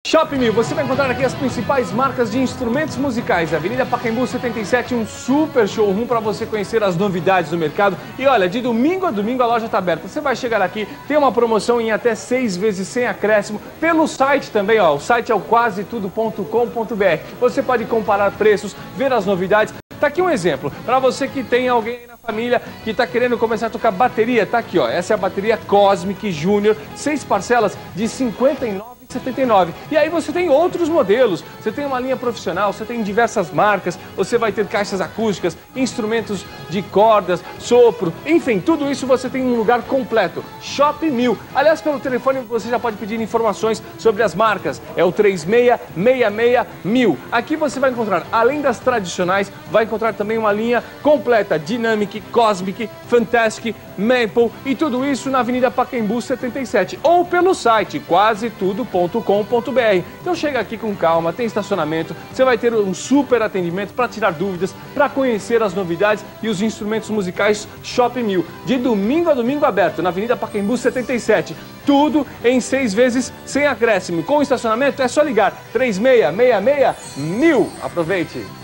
Shop Mil, você vai encontrar aqui as principais marcas de instrumentos musicais. Avenida Pacaembu 77, um super showroom para você conhecer as novidades do mercado. E olha, de domingo a domingo a loja está aberta. Você vai chegar aqui, tem uma promoção em até 6 vezes sem acréscimo. Pelo site também, ó, o site é o quasetudo.com.br. Você pode comparar preços, ver as novidades. Tá aqui um exemplo, para você que tem alguém aí na família que está querendo começar a tocar bateria, tá aqui, ó, essa é a bateria Cosmic Junior, 6 parcelas de R$ 59,79. E aí você tem outros modelos, você tem uma linha profissional, você tem diversas marcas, você vai ter caixas acústicas, instrumentos de cordas, sopro, enfim, tudo isso você tem em um lugar completo. Shop Mil. Aliás, pelo telefone você já pode pedir informações sobre as marcas, é o 36661000. Aqui você vai encontrar, além das tradicionais, vai encontrar também uma linha completa, Dynamic, Cosmic, Fantastic, Maple e tudo isso na Avenida Pacaembu 77 ou pelo site quasetudo.com.br. Então chega aqui com calma, tem estacionamento, você vai ter um super atendimento para tirar dúvidas, para conhecer as novidades e os instrumentos musicais Shop Mil. De domingo a domingo aberto na Avenida Pacaembu 77. Tudo em 6 vezes sem acréscimo. Com estacionamento é só ligar 36661000. Aproveite!